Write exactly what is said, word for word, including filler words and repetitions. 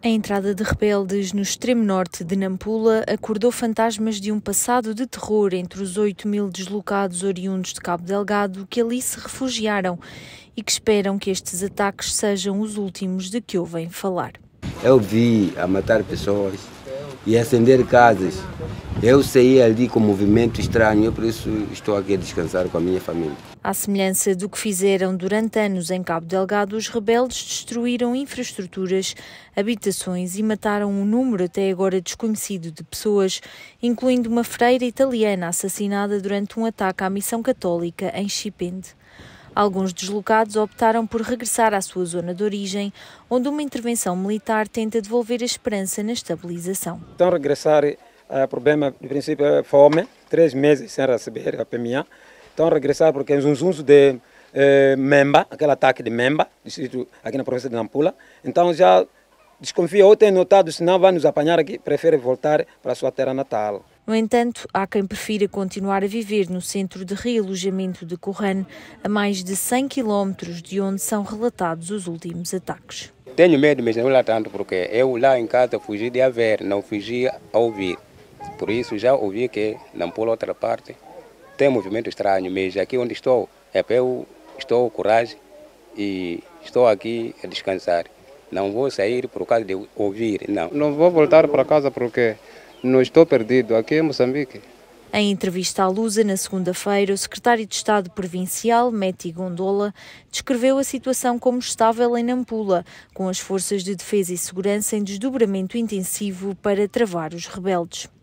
A entrada de rebeldes no extremo norte de Nampula acordou fantasmas de um passado de terror entre os oito mil deslocados oriundos de Cabo Delgado que ali se refugiaram e que esperam que estes ataques sejam os últimos de que ouvem falar. Eu vi a matar pessoas e acender casas. Eu saí ali com um movimento estranho, eu por isso estou aqui a descansar com a minha família. À semelhança do que fizeram durante anos em Cabo Delgado, os rebeldes destruíram infraestruturas, habitações e mataram um número até agora desconhecido de pessoas, incluindo uma freira italiana assassinada durante um ataque à missão católica em Chipende. Alguns deslocados optaram por regressar à sua zona de origem, onde uma intervenção militar tenta devolver a esperança na estabilização. Então, regressar, o problema, no princípio, é fome, três meses sem receber a P M A. Então, regressar porque é um uso de eh, Memba, aquele ataque de Memba, distrito aqui na província de Nampula. Então, já desconfia ou tem notado, se não vai nos apanhar aqui, prefere voltar para a sua terra natal. No entanto, há quem prefira continuar a viver no centro de realojamento de Corrane, a mais de cem quilómetros de onde são relatados os últimos ataques. Tenho medo, mas não lá tanto, porque eu lá em casa fugi de haver, não fugi a ouvir. Por isso já ouvi que Nampula, outra parte, tem um movimento estranho, mas aqui onde estou, é para eu estou com coragem e estou aqui a descansar. Não vou sair por causa de ouvir, não. Não vou voltar para casa porque não estou perdido, aqui em Moçambique. Em entrevista à Lusa, na segunda-feira, o secretário de Estado Provincial, Meti Gondola, descreveu a situação como estável em Nampula, com as forças de defesa e segurança em desdobramento intensivo para travar os rebeldes.